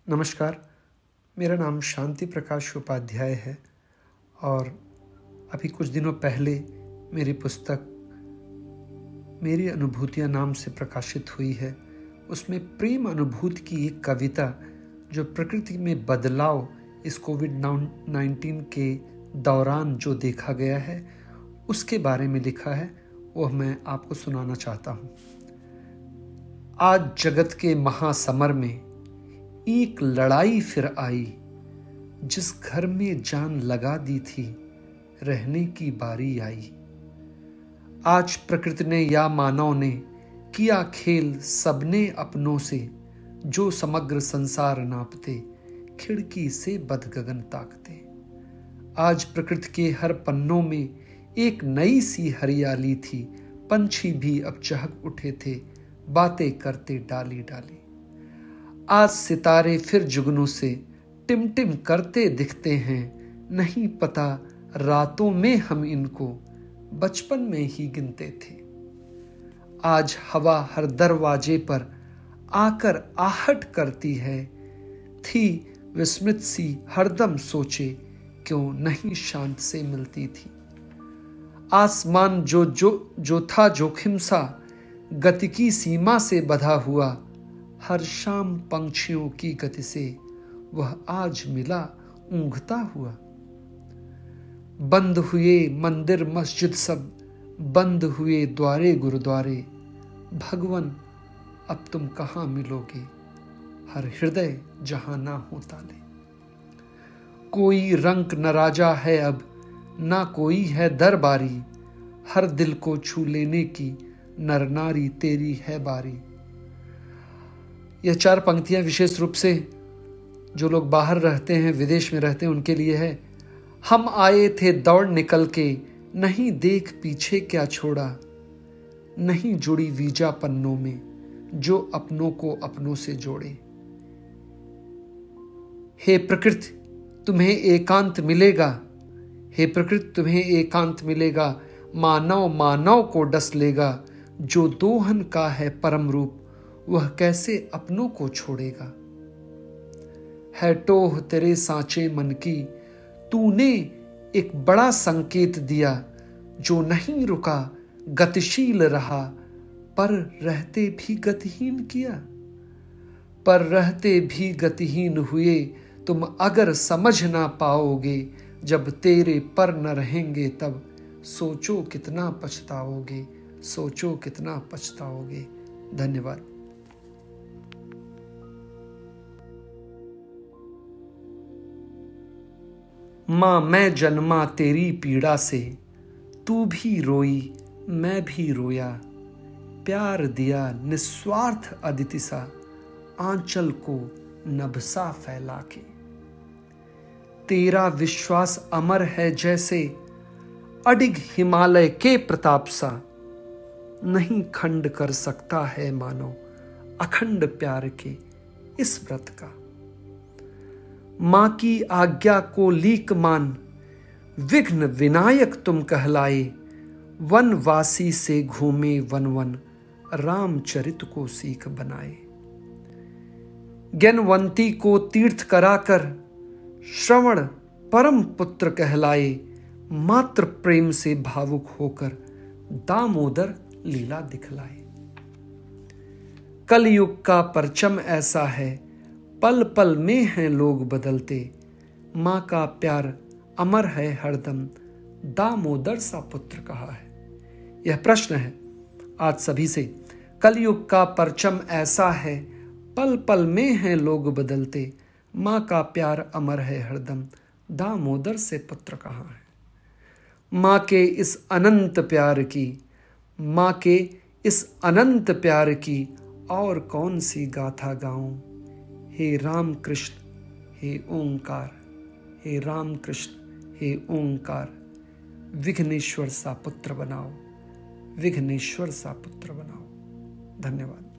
नमस्कार, मेरा नाम शांति प्रकाश उपाध्याय है और अभी कुछ दिनों पहले मेरी पुस्तक मेरी अनुभूतियाँ नाम से प्रकाशित हुई है। उसमें प्रेम अनुभूति की एक कविता जो प्रकृति में बदलाव इस कोविड-19 के दौरान जो देखा गया है उसके बारे में लिखा है, वह मैं आपको सुनाना चाहता हूँ। आज जगत के महासमर में एक लड़ाई फिर आई, जिस घर में जान लगा दी थी रहने की बारी आई। आज प्रकृति ने या मानव ने किया खेल सबने अपनों से, जो समग्र संसार नापते खिड़की से बद गगन ताकते। आज प्रकृति के हर पन्नों में एक नई सी हरियाली थी, पंछी भी अब चहक उठे थे बातें करते डाली डाली। आज सितारे फिर जुगनू से टिमटिम करते दिखते हैं, नहीं पता रातों में हम इनको बचपन में ही गिनते थे। आज हवा हर दरवाजे पर आकर आहट करती है, थी विस्मृत सी हरदम सोचे क्यों नहीं शांत से मिलती थी। आसमान जो था जोखिम सा गति की सीमा से बधा हुआ, हर शाम पंछियों की गति से वह आज मिला ऊँघता हुआ। बंद हुए मंदिर मस्जिद सब, बंद हुए द्वारे गुरुद्वारे, भगवन अब तुम कहाँ मिलोगे, हर हृदय जहां ना हो ताले। कोई रंक न राजा है अब, ना कोई है दरबारी, हर दिल को छू लेने की नर नारी तेरी है बारी। यह 4 पंक्तियां विशेष रूप से जो लोग बाहर रहते हैं, विदेश में रहते हैं, उनके लिए है। हम आए थे दौड़ निकल के, नहीं देख पीछे क्या छोड़ा, नहीं जुड़ी वीजा पन्नों में जो अपनों को अपनों से जोड़े। हे प्रकृति तुम्हें एकांत मिलेगा, हे प्रकृति तुम्हें एकांत मिलेगा, मानव मानव को डस लेगा, जो दोहन का है परम रूप वह कैसे अपनों को छोड़ेगा। है टोह तेरे सांचे मन की, तूने एक बड़ा संकेत दिया, जो नहीं रुका गतिशील रहा, पर रहते भी गतिहीन किया। पर रहते भी गतिहीन हुए तुम अगर समझ ना पाओगे, जब तेरे पर न रहेंगे तब सोचो कितना पछताओगे, सोचो कितना पछताओगे। धन्यवाद। माँ मैं जन्मा तेरी पीड़ा से, तू भी रोई मैं भी रोया, प्यार दिया निस्वार्थ अदिति सा, आंचल को नभसा फैला के। तेरा विश्वास अमर है जैसे अडिग हिमालय के प्रताप सा, नहीं खंड कर सकता है मानो अखंड प्यार के इस व्रत का। मां की आज्ञा को लीक मान विघ्न विनायक तुम कहलाए, वनवासी से घूमे वन वन रामचरित को सीख बनाए। ज्ञानवंती को तीर्थ कराकर श्रवण परम पुत्र कहलाए, मात्र प्रेम से भावुक होकर दामोदर लीला दिखलाए। कलयुग का परचम ऐसा है, पल पल में हैं लोग बदलते, मां का प्यार अमर है हरदम, दामोदर सा पुत्र कहा है। यह प्रश्न है आज सभी से। कलयुग का परचम ऐसा है, पल पल में हैं लोग बदलते, मां का प्यार अमर है हरदम, दामोदर से पुत्र कहाँ है। मां के इस अनंत प्यार की, मां के इस अनंत प्यार की और कौन सी गाथा गाऊं। हे राम कृष्ण हे ओंकार, हे राम कृष्ण हे ओंकार, विघ्नेश्वर सा पुत्र बनाओ, विघ्नेश्वर सा पुत्र बनाओ। धन्यवाद।